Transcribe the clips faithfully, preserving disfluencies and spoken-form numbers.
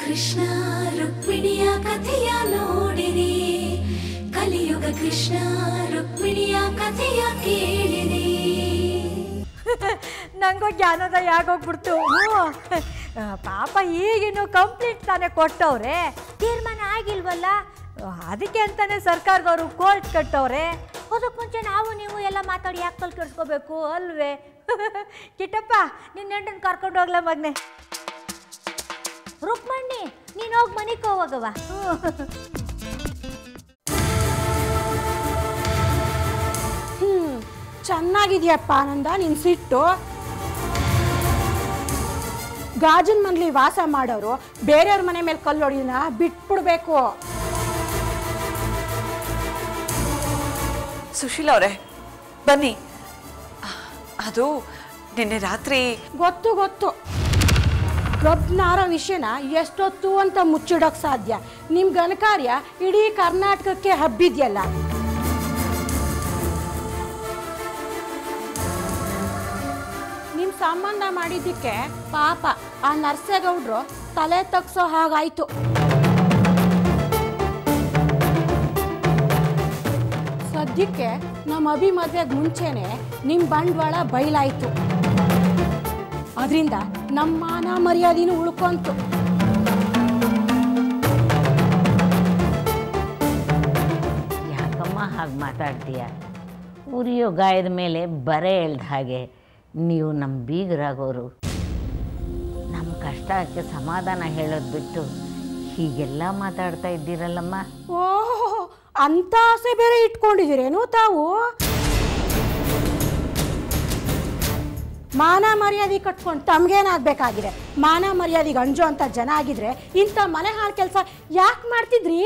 ಕೃಷ್ಣ ರುಕ್ಮಿಣಿಯ ಕಥೆಯ ನೋಡಿರಿ, ಕಲಿಯುಗ ಕೃಷ್ಣ ರುಕ್ಮಿಣಿಯ ಕಥೆಯ ಕೇಳಿರಿ. ನಂಗೂ ಜ್ಞಾನೋದಯ ಆಗೋಗ್ಬಿಡ್ತು. ಪಾಪ ಈಗಿನ್ನು ಕಂಪ್ಲೀಟ್ ತಾನೇ ಕೊಟ್ಟವ್ರೆ, ತೀರ್ಮಾನ ಆಗಿಲ್ವಲ್ಲ, ಅದಕ್ಕೆ ಅಂತಾನೆ ಸರ್ಕಾರದವರು ಕೋರ್ಟ್ ಕಟ್ಟವ್ರೆ. ಅದಕ್ಕೆ ಮುಂಚೆ ನಾವು ನೀವು ಎಲ್ಲ ಮಾತಾಡಿ ಯಾಕೆ ತಲೆ ಕೆಡಿಸ್ಕೋಬೇಕು ಅಲ್ವೇ? ಕಿಟ್ಟಪ್ಪ ನಿನ್ನ ಹೆಂಡನ್ ಕರ್ಕೊಂಡು ಹೋಗ್ಲ ಮಗನೆ. ರುಕ್ಮಣ್ಣಿ ನೀನು ಹೋಗಿ ಮನೆಗೆ ಹೋಗವ. ಹ್ಮ್ ಚೆನ್ನಾಗಿದ್ಯಪ್ಪ ಆನಂದ ನಿನ್ ಸಿಟ್ಟು. ಗಾಜನ್ ಮನೇಲಿ ವಾಸ ಮಾಡೋರು ಬೇರೆಯವ್ರ ಮನೆ ಮೇಲೆ ಕಲ್ಲೊಡಿನ ಬಿಟ್ಬಿಡ್ಬೇಕು. ಸುಶೀಲ ಅವರೇ ಬನ್ನಿ. ಅದು ನಿನ್ನೆ ರಾತ್ರಿ ಗೊತ್ತು ಗೊತ್ತು ಗಬ್ನಾರ ವಿಷಯನ ಎಷ್ಟೊತ್ತು ಅಂತ ಮುಚ್ಚಿಡೋಕ್ ಸಾಧ್ಯ? ನಿಮ್ ಘನಕಾರ್ಯ ಇಡೀ ಕರ್ನಾಟಕಕ್ಕೆ ಹಬ್ಬಿದ್ಯಲ್ಲ. ನಿಮ್ ಸಂಬಂಧ ಮಾಡಿದ್ದಕ್ಕೆ ಪಾಪ ಆ ನರ್ಸೇಗೌಡ್ರು ತಲೆ ತಗ್ಸೋ ಹಾಗಾಯ್ತು. ಸದ್ಯಕ್ಕೆ ನಮ್ಮ ಅಭಿ ಮದ್ವೆಗೆ ಮುಂಚೆನೆ ನಿಮ್ ಬಂಡವಾಳ ಬಯಲಾಯ್ತು. ಅದರಿಂದ ನಮ್ಮ ಮಾನ ಮರ್ಯಾದೆನೂ ಉಳ್ಕೊಂತು. ಯಾಕಮ್ಮ ಹಾಗೆ ಮಾತಾಡ್ತೀಯ? ಉರಿಯೋ ಗಾಯದ ಮೇಲೆ ಬರೆ ಎಳ್ದ ಹಾಗೆ ನೀವು ನಮ್ಮ ಬೀಗರಾಗೋರು. ನಮ್ಮ ಕಷ್ಟಕ್ಕೆ ಸಮಾಧಾನ ಹೇಳೋದು ಬಿಟ್ಟು ಹೀಗೆಲ್ಲ ಮಾತಾಡ್ತಾ ಇದ್ದೀರಲ್ಲಮ್ಮ. ಓಹೋ ಅಂತ ಆಸೆ ಬೇರೆ ಇಟ್ಕೊಂಡಿದ್ದೀರೇನು ತಾವು? ಮಾನ ಮರ್ಯಾದೆ ಕಟ್ಕೊಂಡು ತಮ್ಗೇನಾಗಬೇಕಾಗಿದೆ? ಮಾನ ಮರ್ಯಾದೆಗೆ ಅಂಜೋ ಅಂತ ಜನ ಆಗಿದ್ರೆ ಇಂಥ ಮನೆ ಹಾಳು ಕೆಲಸ ಯಾಕೆ ಮಾಡ್ತಿದ್ರಿ?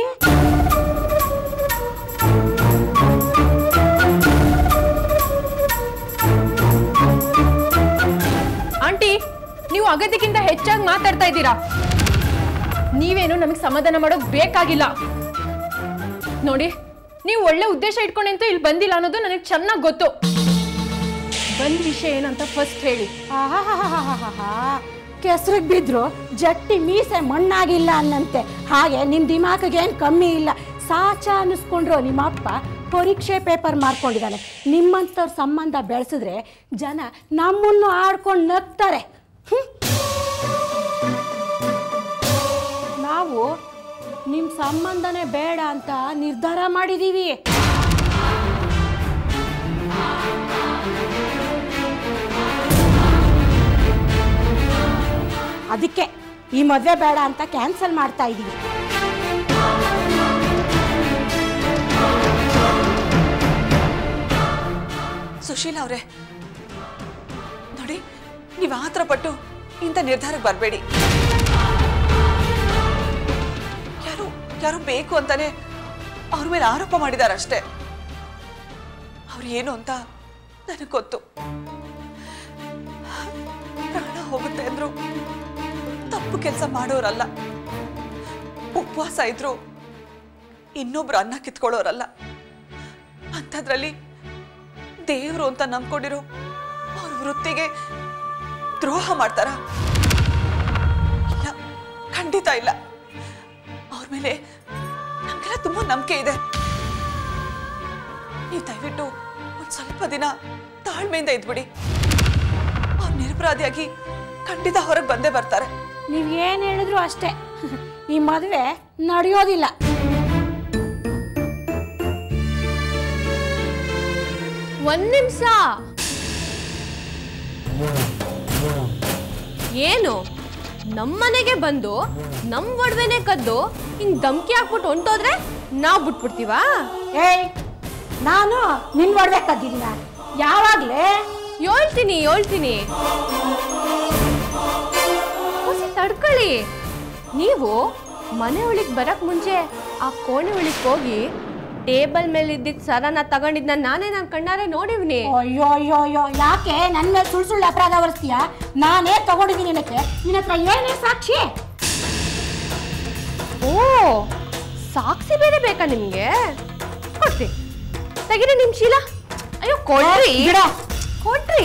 ಆಂಟಿ ನೀವು ಅಗತ್ಯಕ್ಕಿಂತ ಹೆಚ್ಚಾಗಿ ಮಾತಾಡ್ತಾ ಇದ್ದೀರಾ. ನೀವೇನು ನಮಗೆ ಸಮಾಧಾನ ಮಾಡೋದು ಬೇಕಾಗಿಲ್ಲ. ನೋಡಿ ನೀವು ಒಳ್ಳೆ ಉದ್ದೇಶ ಇಟ್ಕೊಂಡು ಅಂತ ಇಲ್ಲಿ ಬಂದಿಲ್ಲ ಅನ್ನೋದು ನನಗೆ ಚೆನ್ನಾಗಿ ಗೊತ್ತು. ಬಂದ್ ವಿಷಯ ಏನಂತ ಫಸ್ಟ್ ಹೇಳಿ. ಆಹಾಹಾಹಾಹಾ ಕೆಸರಿಗೆ ಬಿದ್ರು ಜಟ್ಟಿ ಮೀಸೆ ಮಣ್ಣಾಗಿಲ್ಲ ಅನ್ನಂತೆ ಹಾಗೆ ನಿಮ್ ದಿಮಾಕಿಗೆ ಏನು ಕಮ್ಮಿ ಇಲ್ಲ. ಸಾಚ ಅನ್ನಿಸ್ಕೊಂಡ್ರು ನಿಮ್ಮಪ್ಪ ಪರೀಕ್ಷೆ ಪೇಪರ್ ಮಾಡ್ಕೊಂಡಿದ್ದಾನೆ. ನಿಮ್ಮಂಥವ್ರ ಸಂಬಂಧ ಬೆಳೆಸಿದ್ರೆ ಜನ ನಮ್ಮನ್ನು ಆಡ್ಕೊಂಡು ನಗ್ತಾರೆ. ನಾವು ನಿಮ್ಮ ಸಂಬಂಧನೇ ಬೇಡ ಅಂತ ನಿರ್ಧಾರ ಮಾಡಿದ್ದೀವಿ. ಅದಕ್ಕೆ ಈ ಮದುವೆ ಬೇಡ ಅಂತ ಕ್ಯಾನ್ಸಲ್ ಮಾಡ್ತಾ ಇದ್ದೀವಿ. ಸುಶೀಲ ಅವರೇ ನೋಡಿ, ನೀವು ಆತರ ಪಟ್ಟು ಇಂಥ ನಿರ್ಧಾರಕ್ಕೆ ಬರಬೇಡಿ. ಯಾರು ಯಾರು ಬೇಕು ಅಂತಾನೆ ಅವ್ರ ಮೇಲೆ ಆರೋಪ ಮಾಡಿದಾರಷ್ಟೇ. ಅವ್ರು ಏನು ಅಂತ ನನಗೆ ಗೊತ್ತು. ಪ್ರಾಣ ಹೋಗುತ್ತೆ ಅಂದ್ರು ತಪ್ಪು ಕೆಲಸ ಮಾಡೋರಲ್ಲ. ಉಪವಾಸ ಇದ್ರು ಇನ್ನೊಬ್ರು ಅನ್ನ ಕಿತ್ಕೊಳ್ಳೋರಲ್ಲ. ಅಂಥದ್ರಲ್ಲಿ ದೇವ್ರು ಅಂತ ನಂಬ್ಕೊಂಡಿರೋ ಅವ್ರ ವೃತ್ತಿಗೆ ದ್ರೋಹ ಮಾಡ್ತಾರ? ಇಲ್ಲ, ಖಂಡಿತ ಇಲ್ಲ. ಅವ್ರ ಮೇಲೆ ನಮ್ಗೆಲ್ಲ ತುಂಬಾ ನಂಬಿಕೆ ಇದೆ. ನೀವು ದಯವಿಟ್ಟು ಒಂದ್ ಸ್ವಲ್ಪ ದಿನ ತಾಳ್ಮೆಯಿಂದ ಇದ್ಬಿಡಿ. ಅವ್ರು ನಿರಪರಾಧಿಯಾಗಿ ಖಂಡಿತ ಹೊರಗೆ ಬಂದೇ ಬರ್ತಾರೆ. ನೀವ್ ಏನ್ ಹೇಳಿದ್ರು ಅಷ್ಟೇ, ಈ ಮದುವೆ ನಡೆಯೋದಿಲ್ಲ. ಒಂದ್ ನಿಮಿಷ. ಏನು ನಮ್ಮನೆಗೆ ಬಂದು ನಮ್ ಒಡವೆನೆ ಕದ್ದು ಹಿಂಗ್ ಧಮ್ಕಿ ಹಾಕ್ಬಿಟ್ಟು ಹೊಂಟೋದ್ರೆ ನಾವ್ ಬಿಟ್ಬಿಡ್ತೀವಾ? ಏಯ್, ನಾನು ನಿನ್ ಒಡವೆ ಕದ್ದಿದ್ದೀನ? ಯಾವಾಗ್ಲೇ? ಹೇಳ್ತೀನಿ ಹೇಳ್ತೀನಿ ತಡ್ಕೊಳ್ಳಿ. ನೀವು ಮನೆ ಒಳಗೆ ಬರಕ್ ಮುಂಚೆ ಆ ಕೋಣೆ ಒಳಗೆ ಹೋಗಿ ಟೇಬಲ್ ಮೇಲೆ ಇದ್ದಿದ್ ಸರನ ತಗೊಂಡಿದ್ನ ನಾನೇ ನನ್ ಕಣ್ಣಾರೆ ನೋಡಿವ್ನಿ. ಅಯ್ಯೋ ಅಯ್ಯೋ ಅಯ್ಯೋ, ಯಾಕೆ ನನ್ನ ಮೇಲೆ ಸುಳ್ಳು ಸುಳ್ಳು ಅಪರಾಧ ಹೊರಿಸ್ತೀಯ? ನಾನೇ ತಗೊಂಡಿದ್ದೀನಿ. ನಿನಕ್ಕೆ ನಿನ್ನ ಹತ್ರ ಏನೇ ಸಾಕ್ಷಿ? ಓ, ಸಾಕ್ಷಿ ಬೇರೆ ಬೇಕಾ ನಿಮ್ಗೆ? ಕೊಡ್ರಿ, ತೆಗಿರಿ ನಿಮ್ ಶೀಲ. ಅಯ್ಯೋ ಕೊಡ್ರಿ ಕೊಡ್ರಿ.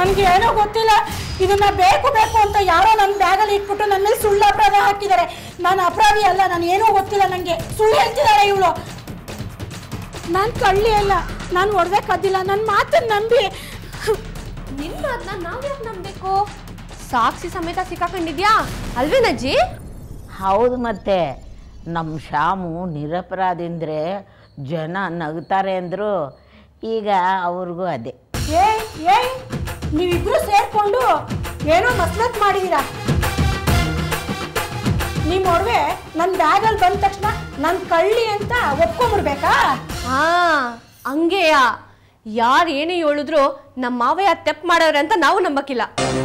ನನಗೆ ಏನೋ ಗೊತ್ತಿಲ್ಲ. ಇದನ್ನ ಬೇಕು ಬೇಕು ಅಂತ ಯಾರೋ ನನ್ನ ಬ್ಯಾಗಲ್ಲಿ ಇಟ್ಬಿಟ್ಟು ನನ್ನ ಮೇಲೆ ಸುಳ್ಳು ಅಪರಾಧ ಹಾಕಿದ್ದಾರೆ. ನಾನು ಅಪರಾಧಿ ಅಲ್ಲ, ನಾನು ಏನೂ ಗೊತ್ತಿಲ್ಲ ನನಗೆ. ಸುಳ್ಳು ಹೇಳ್ತಿದ್ದಾರೆ ಇವಳು. ನಾನು ಕಳ್ಳಿ ಅಲ್ಲ, ನಾನು ಒಡವೆ ಕದ್ದಿಲ್ಲ. ನನ್ನ ಮಾತನ್ನು ನಂಬಿ. ನಿನ್ನ ಮಾತನ್ನ ನಾವು ಯಾಕೆ ನಂಬಬೇಕು? ಸಾಕ್ಷಿ ಸಮೇತ ಸಿಕ್ಕಾಕೊಂಡಿದ್ಯಾ ಅಲ್ವೇನಜ್ಜಿ? ಹೌದು, ಮತ್ತೆ ನಮ್ಮ ಶಾಮು ನಿರಪರಾಧಿಂದ್ರೆ ಜನ ನಗ್ತಾರೆ ಅಂದರು. ಈಗ ಅವ್ರಿಗೂ ಅದೇ. ಏಯ್ ಏಯ್ ನೀವಿಬ್ರು ಸೇರ್ಕೊಂಡು ಏನೋ ಮಸ್ಲತ್ ಮಾಡಿದೀರಾ. ನಿಮ್ಮ ಒಡವೆ ನನ್ನ ಬ್ಯಾಗಲ್ಲಿ ಬಂದ ತಕ್ಷಣ ನನ್ನ ಕಳ್ಳಿ ಅಂತ ಒಪ್ಕೊಂಡ್ಬಿಡ್ಬೇಕಾ? ಹಾ, ಹಂಗೆಯಾ? ಯಾರು ಏನೇ ಹೇಳಿದ್ರು ನಮ್ಮ ಮಾವಯ್ಯ ತೆಪ್ ಮಾಡವ್ರೆ ಅಂತ ನಾವು ನಂಬಕ್ಕಿಲ್ಲ.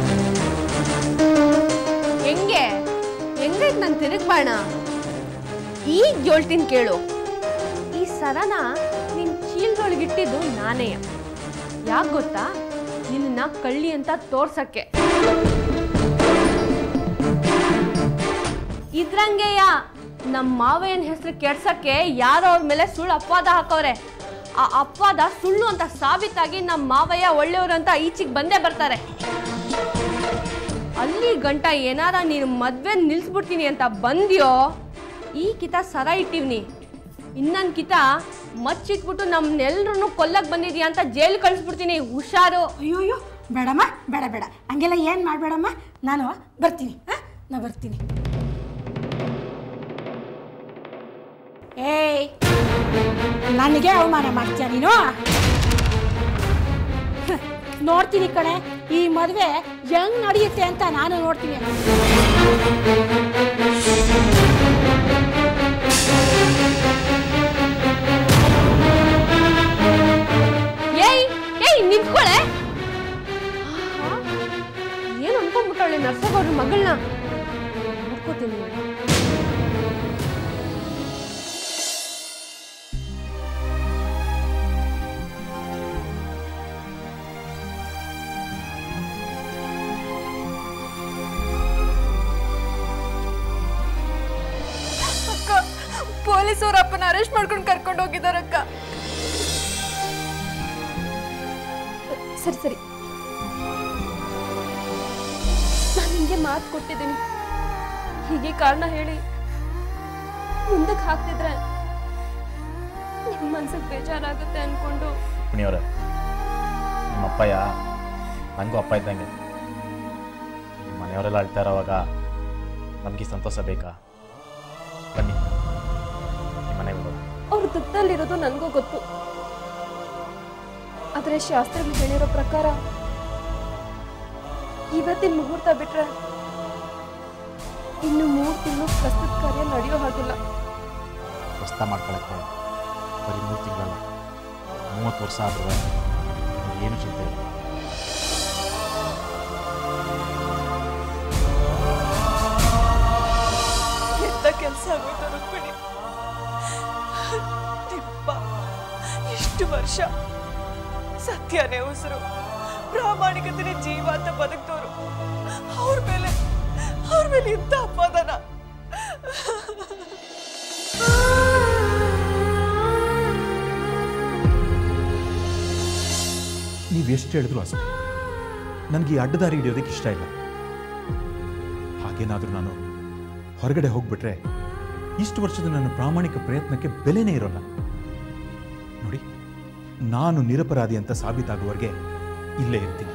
ಹೆಂಗೆ ಹೆಂಗೈತ್ ನನ್ ತಿರುಗ್ ಬಾಣ? ಈಗ ಹೇಳ್ತೀನಿ ಕೇಳು. ಈ ಸರನ ನಿನ್ ಚೀಲದೊಳಗಿಟ್ಟಿದ್ದು ನಾನೇ. ಯಾಕೆ ಗೊತ್ತಾ? ನಿನ್ನ ಕಳ್ಳಿ ಅಂತ ತೋರ್ಸಕ್ಕೆ. ಇದ್ರಂಗೆಯ ನಮ್ಮ ಮಾವಯ್ಯನ ಹೆಸರು ಕೆಡ್ಸಕ್ಕೆ ಯಾರೋ ಅವ್ರ ಮೇಲೆ ಸುಳ್ಳು ಅಪವಾದ ಹಾಕವ್ರೆ. ಆ ಅಪವಾದ ಸುಳ್ಳು ಅಂತ ಸಾಬೀತಾಗಿ ನಮ್ಮ ಮಾವಯ್ಯ ಒಳ್ಳೆಯವರು ಅಂತ ಈಚೆಗೆ ಬಂದೇ ಬರ್ತಾರೆ. ಅಲ್ಲಿ ಗಂಟ ಏನಾರ ನೀನು ಮದ್ವೆ ನಿಲ್ಸ್ಬಿಡ್ತೀನಿ ಅಂತ ಬಂದ್ಯೋ, ಈ ಕಿತ ಸರ ಇಟ್ಟಿವ್ನಿ, ಇನ್ನೊಂದು ಕಿತ ಮಚ್ಚಿಟ್ಬಿಟ್ಟು ನಮ್ಮನ್ನೆಲ್ರೂ ಕೊಲ್ಲಕ್ಕೆ ಬಂದಿದ್ಯಾ ಅಂತ ಜೈಲು ಕಳಿಸ್ಬಿಡ್ತೀನಿ. ಹುಷಾರು. ಅಯ್ಯೋಯ್ಯೋ ಬೇಡಮ್ಮ, ಬೇಡ ಬೇಡ, ಹಂಗೆಲ್ಲ ಏನು ಮಾಡಬೇಡಮ್ಮ. ನಾನು ಬರ್ತೀನಿ. ಹಾಂ, ನಾ ಬರ್ತೀನಿ. ಏಯ್, ನನಗೆ ಅವಮಾನ ಮಾಡ್ತೀಯ ನೀನು? ನೋಡ್ತೀನಿ ಕಣೆ, ಈ ಮದುವೆ ಹೆಂಗ್ ನಡೆಯುತ್ತೆ ಅಂತ ನಾನು ನೋಡ್ತೀನಿ. ಏಯ್ ಏಯ್ ನಿಂತ್ಕೊಳೆ. ಏನು ಅನ್ಕೊಂಡ್ಬಿಟ್ಟವಳೆ ನರ್ಸಗೌಡ್ರ ಮಗಳನ್ನ. ನೋಡ್ಕೋತೀನಿ. ಪೊಲೀಸವ್ರ ಅಪ್ಪನ ಅರೆಸ್ಟ್ ಮಾಡ್ಕೊಂಡು ಕರ್ಕೊಂಡು ಹೋಗಿದಾರಕ್ಕ. ಸರಿ ಸರಿ, ನಾನು ನಿಂಗೆ ಮಾತು ಕೊಟ್ಟಿದ್ದೀನಿ. ಹೀಗೆ ಕಾರಣ ಹೇಳಿ ಮುಂದಕ್ಕೆ ಹಾಕ್ತಿದ್ರೆ ನಿಮ್ಮ ಮನ್ಸಿಗೆ ಬೇಜಾರಾಗುತ್ತೆ ಅನ್ಕೊಂಡು. ಪುಣಿಯವರೇ, ನಿಮ್ಮ ಅಪ್ಪಯ್ಯ ನನಗೂ ಅಪ್ಪ ಇದ್ದಂಗೆ. ನಿಮ್ಮ ಮನೆಯವರೆಲ್ಲ ಅಳ್ತಾ ಇರೋವಾಗ ನಮಗೆ ಸಂತೋಷ ಬೇಕಾ? ಬನ್ನಿ ಮನೆಗೆ ಹೋಗೋಣ. ಅವ್ರ ದುಃಖದಲ್ಲಿರೋದು ನನಗೂ ಗೊತ್ತು. ಆದರೆ ಶಾಸ್ತ್ರಗಳು ಹೇಳಿರೋ ಪ್ರಕಾರ ಇವತ್ತಿನ ಮುಹೂರ್ತ ಬಿಟ್ರೆ ಇನ್ನು ಮೂರು ತಿಂಗಳು ಪ್ರಸ್ತುತ ಕಾರ್ಯ ನಡೆಯೋ ಹಾಗಿಲ್ಲ. ಪ್ರಸ್ತಾವ ಮಾಡ್ಕೊಳಕ್ಕೆ ಬರೀ ಮೂರು ತಿಂಗಳಲ್ಲ, ಮೂವತ್ತು ವರ್ಷ ಆದ್ರೆ ಏನು ಚಿಂತೆ ಇಲ್ಲ. ಎಂತ ಕೆಲಸ ಆಗೋಯ್ತು ರುಕ್ಮಿಣಿ. ನಿಮ್ಮ ಇಷ್ಟು ವರ್ಷ ಸತ್ಯನೇ ಉಸಿರು, ಪ್ರಾಮಾಣಿಕತೆನೇ ಜೀವ ಅಂತ ಬದುಕ್ತವ್ರು, ಅವ್ರ ಮೇಲೆ ಅವ್ರ ಮೇಲೆ ಇಂಥ ಅಪವಾದನ. ನೀವೆಷ್ಟು ಹೇಳಿದ್ರು ಅಷ್ಟೇ, ನನಗೆ ಈ ಅಡ್ಡದಾರಿ ಹಿಡಿಯೋದಕ್ಕೆ ಇಷ್ಟ ಇಲ್ಲ. ಹಾಗೇನಾದರೂ ನಾನು ಹೊರಗಡೆ ಹೋಗ್ಬಿಟ್ರೆ ಇಷ್ಟು ವರ್ಷದ ನನ್ನ ಪ್ರಾಮಾಣಿಕ ಪ್ರಯತ್ನಕ್ಕೆ ಬೆಲೆನೇ ಇರೋಲ್ಲ. ನೋಡಿ, ನಾನು ನಿರಪರಾಧಿ ಅಂತ ಸಾಬೀತಾಗುವವರೆಗೆ ಇಲ್ಲೇ ಇರ್ತೀನಿ.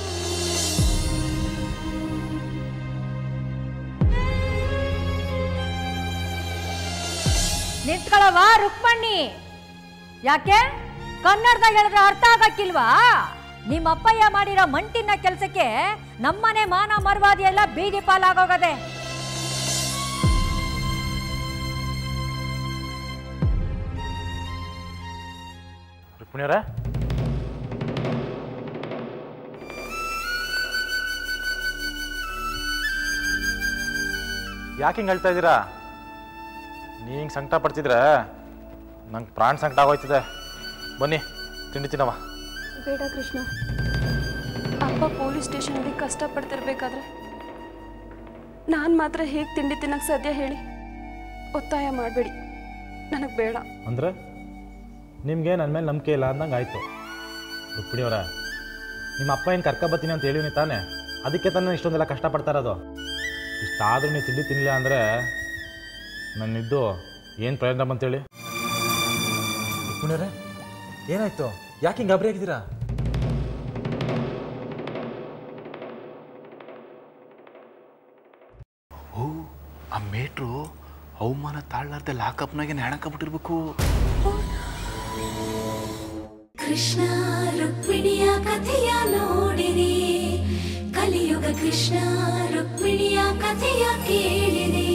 ನಿಂತ್ಕೊಳ್ಳವ ರುಕ್ಮಣ್ಣಿ. ಯಾಕೆ ಕನ್ನಡದಾಗ ಹೇಳಿದ್ರೆ ಅರ್ಥ ಆಗಕ್ಕಿಲ್ವಾ? ನಿಮ್ಮ ಅಪ್ಪಯ್ಯ ಮಾಡಿರೋ ಮಂಟಿನ ಕೆಲಸಕ್ಕೆ ನಮ್ಮನೆ ಮಾನ ಮರ್ವಾದಿ ಎಲ್ಲ ಬೀದಿ ಪಾಲಾಗೋಗದೆ. ರುಕ್ಮಿಣಿಯವರೇ, ಯಾಕೆ ಹಿಂಗೆ ಹೇಳ್ತಾ ಇದ್ದೀರಾ? ನೀ ಹಿಂಗೆ ಸಂಕಟ ಪಡ್ತಿದ್ರೆ ನಂಗೆ ಪ್ರಾಣ ಸಂಕಟ ಆಗೋಯ್ತಿದೆ. ಬನ್ನಿ ತಿಂಡಿ ತಿನ್ನವ. ಬೇಡ ಕೃಷ್ಣ, ಅಪ್ಪ ಪೊಲೀಸ್ ಸ್ಟೇಷನಲ್ಲಿ ಕಷ್ಟಪಡ್ತಿರ್ಬೇಕಾದ್ರೆ ನಾನು ಮಾತ್ರ ಹೇಗೆ ತಿಂಡಿ ತಿನ್ನಕ್ಕೆ ಸಾಧ್ಯ ಹೇಳಿ? ಒತ್ತಾಯ ಮಾಡಬೇಡಿ, ನನಗೆ ಬೇಡ. ಅಂದರೆ ನಿಮಗೆ ನನ್ನ ಮೇಲೆ ನಂಬಿಕೆ ಇಲ್ಲ ಅಂದಂಗೆ ಆಯಿತು. ರುಕ್ಮಿಣಿಯವರ, ನಿಮ್ಮ ಅಪ್ಪ ಏನು ಕರ್ಕೊಬತ್ತೀನಿ ಅಂತ ಹೇಳಿವ್ನಿ ತಾನೆ, ಅದಕ್ಕೆ ತಾನೇ ಇಷ್ಟೊಂದೆಲ್ಲ ಕಷ್ಟಪಡ್ತಾ ಇರೋದು. ಇಷ್ಟಾದರೂ ನೀವು ತಿಂಡಿ ತಿನ್ನಲಿಲ್ಲ ಅಂದರೆ ನನ್ನಿದ್ದು ಏನು ಪ್ರಯೋಜನ ಬಂತೇಳಿ? ಪುಣ್ಯರೇ ಏನಾಯ್ತು? ಯಾಕೆ ಹಿಂಗೆ ಗಾಬರಿ ಆಗಿದ್ದೀರಾ? ಓ, ಆ ಮೇಟ್ರು ಅವಮಾನ ತಾಳ್ಲಾರ್ದೆ ಲಾಕಪ್ನಾಗೆ ನ್ಯಾಣಕಬಿಟ್ಟಿರ್ಬೇಕು. ಕೃಷ್ಣ ರುಕ್ಮಿಣಿಯ ಕಥೆಯ ನೋಡಿರಿ, ಕಲಿಯುಗ ಕೃಷ್ಣ ರುಕ್ಮಿಣಿಯ ಕಥೆಯ ಕೇಳಿರಿ.